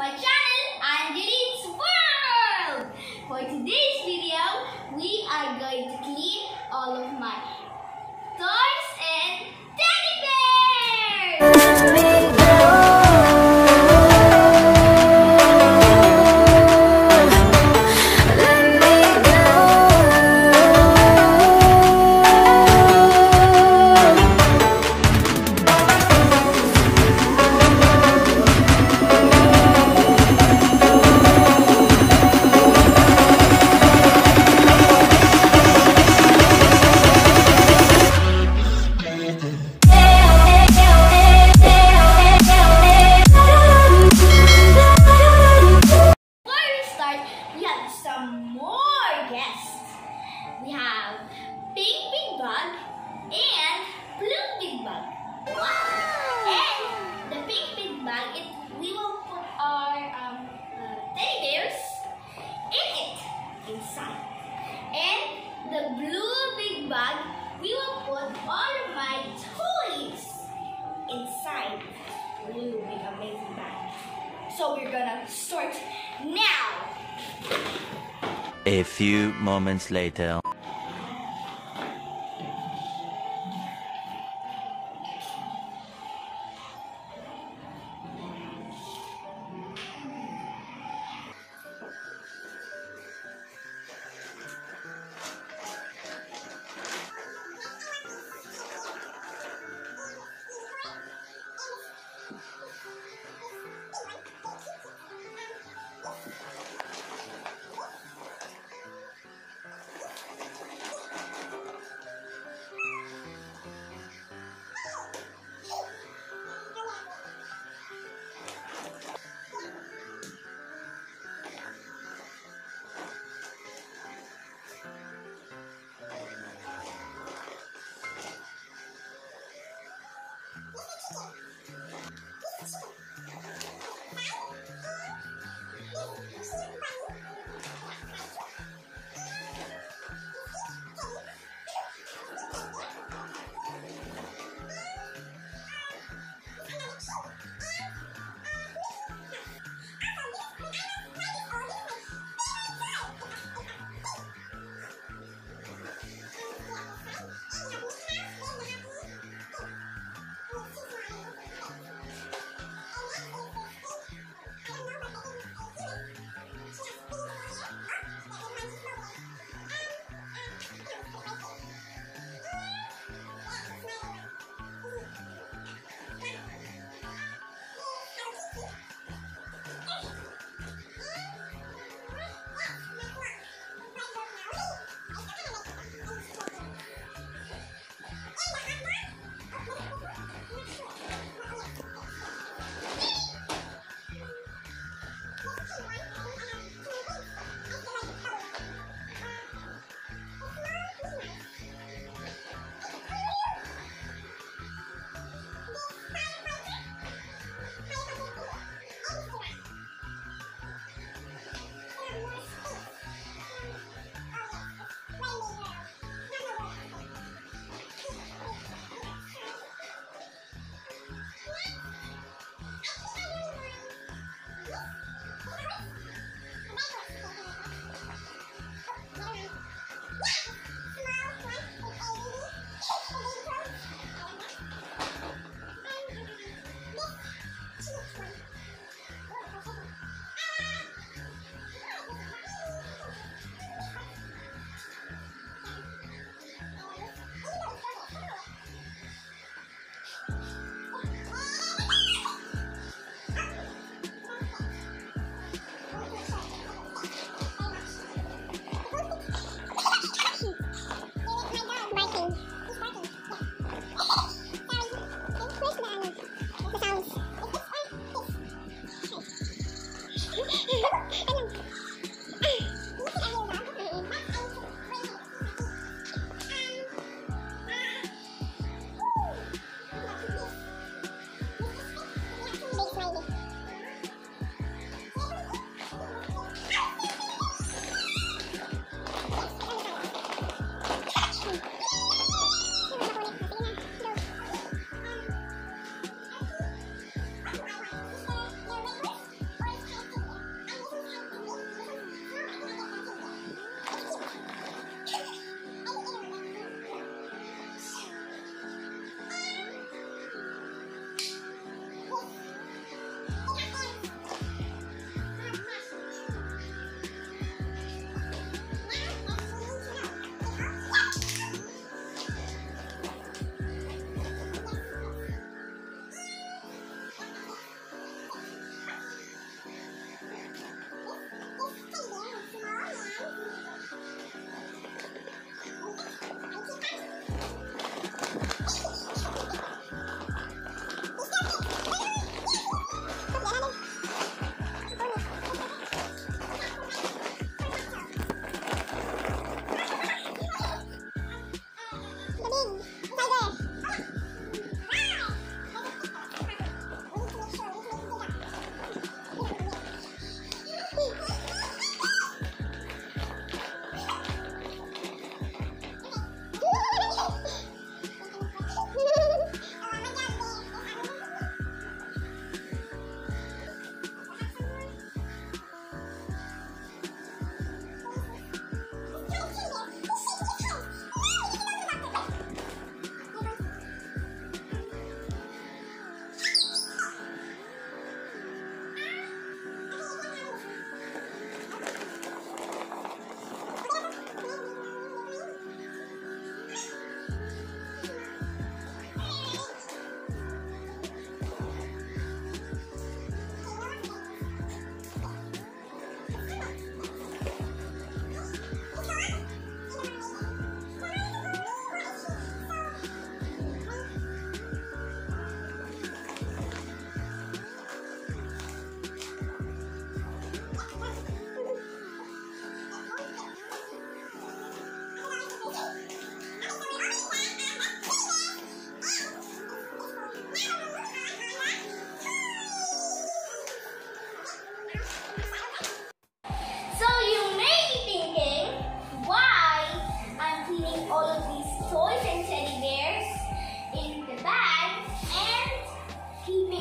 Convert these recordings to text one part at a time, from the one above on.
my channel, Angeline's World! For today's video, we are going to clean all of my toys and teddy bears! We have pink big bug and blue big bug. Wow! And the pink big bug, we will put our teddy bears in it, inside. And the blue big bug, we will put all of my toys inside. Blue big amazing bag. So we're gonna start now. A few moments later.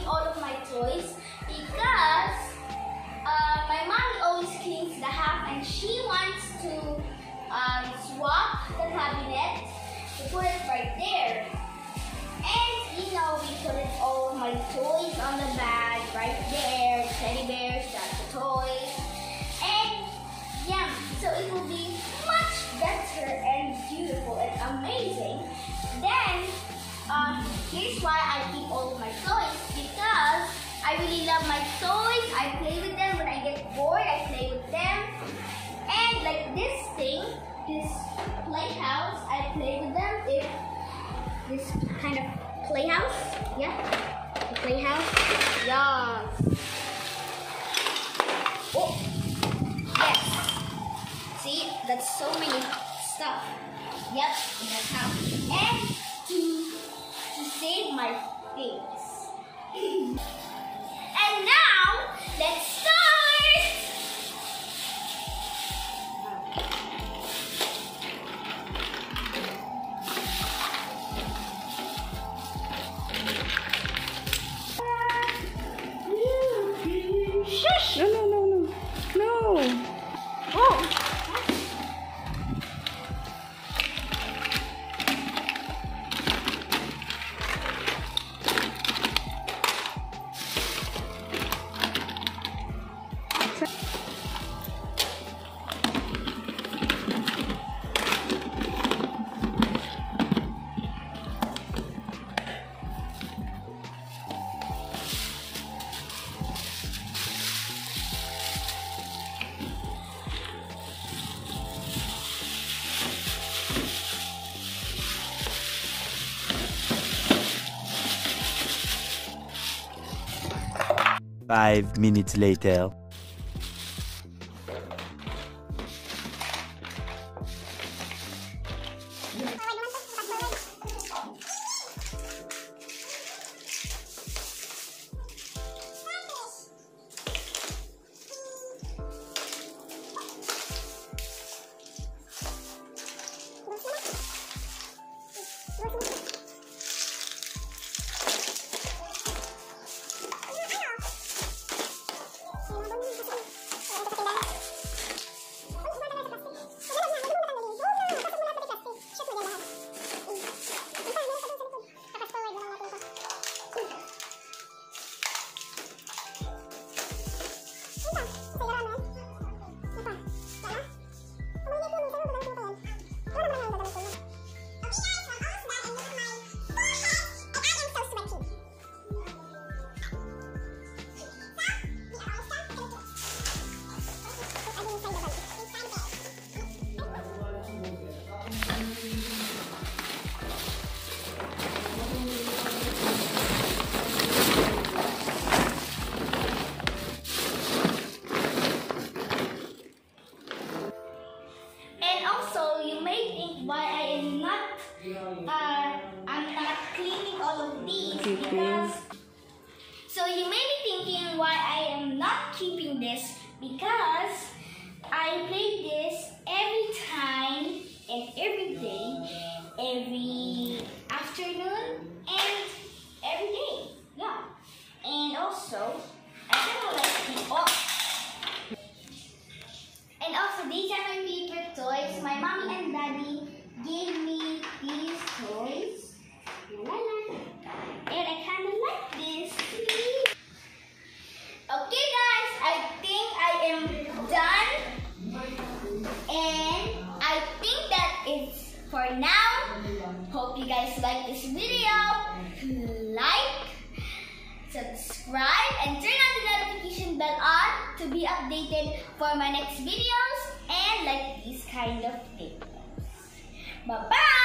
all of my toys because my mommy always cleans the house and she wants to swap the cabinet to put it right there. And you know, we put all of my toys on the bag right there. Teddy bears, that's the toys. And yeah, so it will be much better and beautiful and amazing. Then here's why I keep all of my toys, because I really love my toys. I play with them when I get bored. I play with them. And like this thing, this playhouse, I play with them. If this kind of playhouse, yeah, the playhouse, yeah. Oh, yes. See, that's so many stuff. Yep, in that house. And to save my things. And now, let's start! Shush! No. Oh! Five minutes later. I'm not cleaning all of these because, so you may be thinking why I am not keeping this, because I play this every time and every day, every afternoon and every day, yeah. And also, I kind of like the and also these are my favorite toys. My mommy and daddy gave me these toys. La, la, la. And I kind of like this. Okay guys, I think I am done. And I think that it's for now. Hope you guys like this video. Like, subscribe, and turn on the notification bell on to be updated for my next videos and like these kind of videos. Bye-bye!